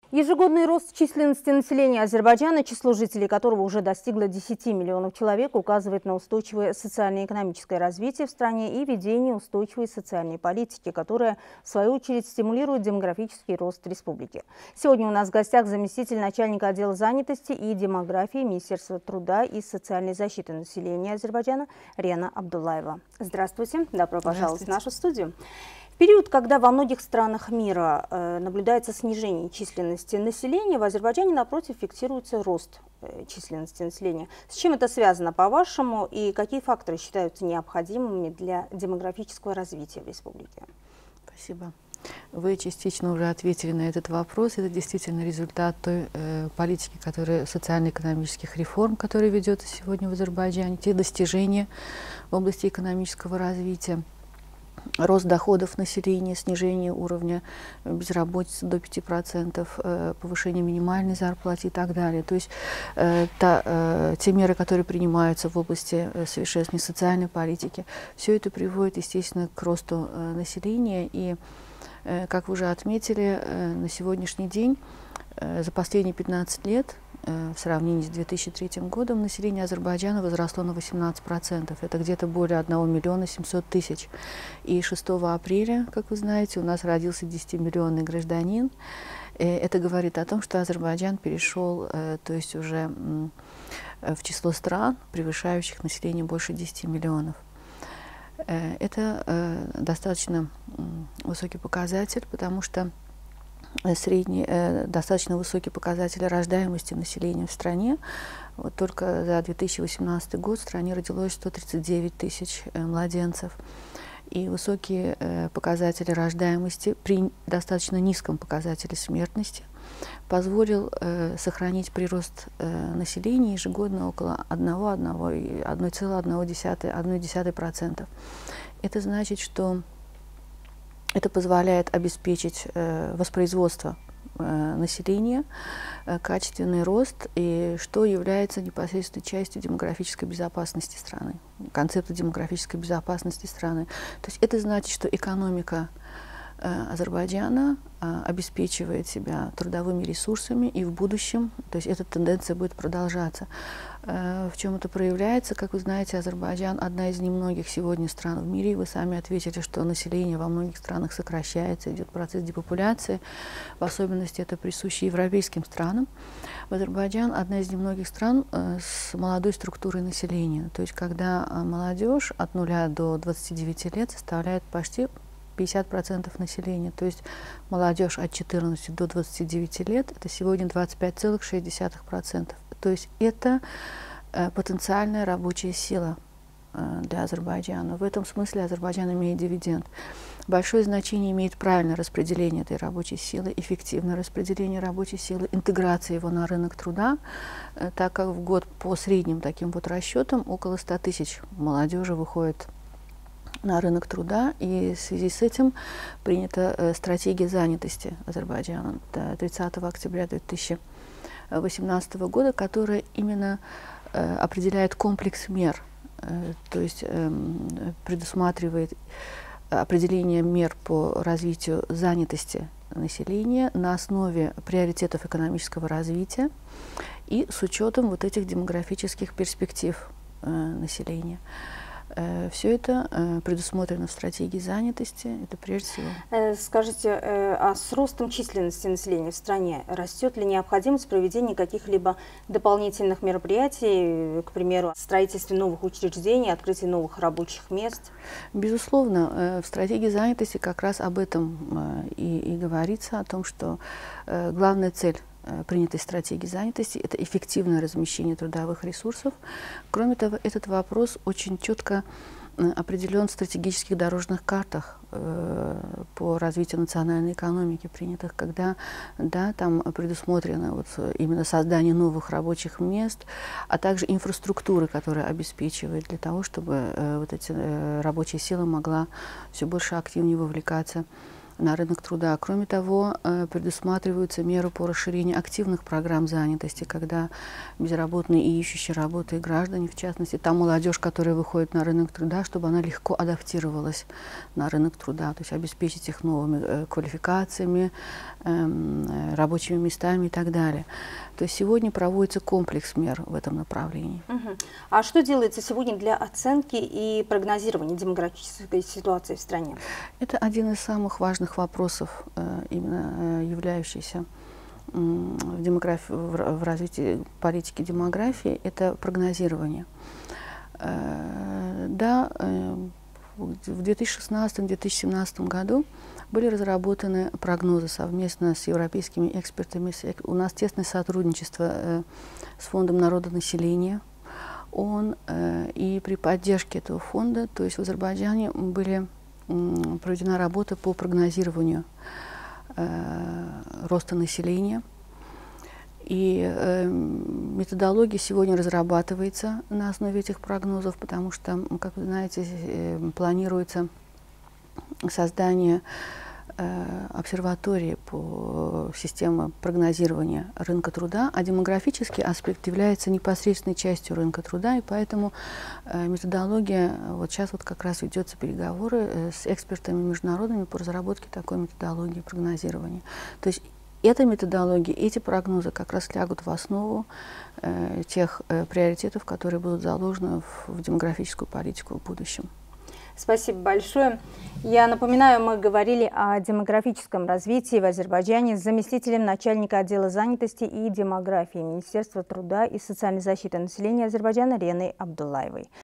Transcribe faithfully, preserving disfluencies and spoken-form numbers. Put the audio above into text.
Ежегодный рост численности населения Азербайджана, число жителей которого уже достигло десяти миллионов человек, указывает на устойчивое социально-экономическое развитие в стране и ведение устойчивой социальной политики, которая, в свою очередь, стимулирует демографический рост республики. Сегодня у нас в гостях заместитель начальника отдела занятости и демографии Министерства труда и социальной защиты населения Азербайджана Рена Абдуллаева. Здравствуйте, добро пожаловать в нашу студию. В период, когда во многих странах мира э, наблюдается снижение численности населения, в Азербайджане, напротив, фиксируется рост э, численности населения. С чем это связано, по-вашему, и какие факторы считаются необходимыми для демографического развития в республике? Спасибо. Вы частично уже ответили на этот вопрос. Это действительно результат той э, политики, которая, социально-экономических реформ, которые ведется сегодня в Азербайджане, те достижения в области экономического развития. Рост доходов населения, снижение уровня безработицы до пяти процентов, повышение минимальной зарплаты и так далее. То есть э, та, э, те меры, которые принимаются в области совершенствования социальной политики, все это приводит, естественно, к росту э, населения. И, э, как вы уже отметили, э, на сегодняшний день, э, за последние пятнадцать лет, в сравнении с две тысячи третьим годом, население Азербайджана возросло на восемнадцать процентов. Это где-то более одного миллиона семисот тысяч. И шестого апреля, как вы знаете, у нас родился десятимиллионный гражданин. Это говорит о том, что Азербайджан перешел, то есть уже в число стран, превышающих население больше десяти миллионов. Это достаточно высокий показатель, потому что средний, э, достаточно высокий показатель рождаемости населения в стране. Вот только за две тысячи восемнадцатый год в стране родилось сто тридцать девять тысяч э, младенцев. И высокие э, показатели рождаемости при достаточно низком показателе смертности позволил э, сохранить прирост э, населения ежегодно около одного целого одного десятого процента. Это значит, что это позволяет обеспечить э, воспроизводство э, населения, э, качественный рост, и что является непосредственной частью демографической безопасности страны, концепта демографической безопасности страны. То есть это значит, что экономика э, Азербайджана э, обеспечивает себя трудовыми ресурсами, и в будущем, то есть эта тенденция будет продолжаться. Э, в чем это проявляется? Как вы знаете, Азербайджан одна из немногих сегодня стран в мире, и вы сами ответили, что население во многих странах сокращается, идет процесс депопуляции, в особенности это присуще европейским странам. В Азербайджан одна из немногих стран э, с молодой структурой населения, то есть когда э, молодежь от нуля до двадцати девяти лет составляет почти пятьдесят процентов населения, то есть молодежь от четырнадцати до двадцати девяти лет, это сегодня двадцать пять целых шесть десятых процента. То есть это э, потенциальная рабочая сила э, для Азербайджана. В этом смысле Азербайджан имеет дивиденд. Большое значение имеет правильное распределение этой рабочей силы, эффективное распределение рабочей силы, интеграция его на рынок труда, э, так как в год по средним таким вот расчетам около ста тысяч молодежи выходит на рынок труда, и в связи с этим принята э, стратегия занятости Азербайджана до тридцатого октября две тысячи восемнадцатого года, которая именно э, определяет комплекс мер, э, то есть э, предусматривает определение мер по развитию занятости населения на основе приоритетов экономического развития и с учетом вот этих демографических перспектив э, населения. Все это предусмотрено в стратегии занятости, это прежде всего. Скажите, а с ростом численности населения в стране растет ли необходимость проведения каких-либо дополнительных мероприятий, к примеру, строительстве новых учреждений, открытие новых рабочих мест? Безусловно, в стратегии занятости как раз об этом и, и говорится, о том, что главная цель принятой стратегии занятости – это эффективное размещение трудовых ресурсов. Кроме того, этот вопрос очень четко определен в стратегических дорожных картах э, по развитию национальной экономики, принятых, когда да, там предусмотрено вот именно создание новых рабочих мест, а также инфраструктуры, которая обеспечивает для того, чтобы э, вот эти э, рабочая сила могла все больше активнее вовлекаться на рынок труда. Кроме того, предусматриваются меры по расширению активных программ занятости, когда безработные и ищущие работы граждане, в частности, та молодежь, которая выходит на рынок труда, чтобы она легко адаптировалась на рынок труда, то есть обеспечить их новыми квалификациями, рабочими местами и так далее. То есть сегодня проводится комплекс мер в этом направлении. Угу. А что делается сегодня для оценки и прогнозирования демографической ситуации в стране? Это один из самых важных вопросов, именно являющийся в, демографии, в развитии политики демографии, это прогнозирование. Да, в две тысячи шестнадцатом — две тысячи семнадцатом году были разработаны прогнозы совместно с европейскими экспертами. У нас тесное сотрудничество с Фондом народонаселения ООН, и при поддержке этого фонда, то есть в Азербайджане, были проведена работа по прогнозированию роста населения. И э, методология сегодня разрабатывается на основе этих прогнозов, потому что, как вы знаете, э, планируется создание э, обсерватории по системе прогнозирования рынка труда, а демографический аспект является непосредственной частью рынка труда, и поэтому э, методология, вот сейчас вот как раз ведется переговоры э, с экспертами международными по разработке такой методологии прогнозирования. То есть эта методология, эти прогнозы как раз лягут в основу э, тех э, приоритетов, которые будут заложены в, в демографическую политику в будущем. Спасибо большое. Я напоминаю, мы говорили о демографическом развитии в Азербайджане с заместителем начальника отдела занятости и демографии Министерства труда и социальной защиты населения Азербайджана Реной Абдуллаевой.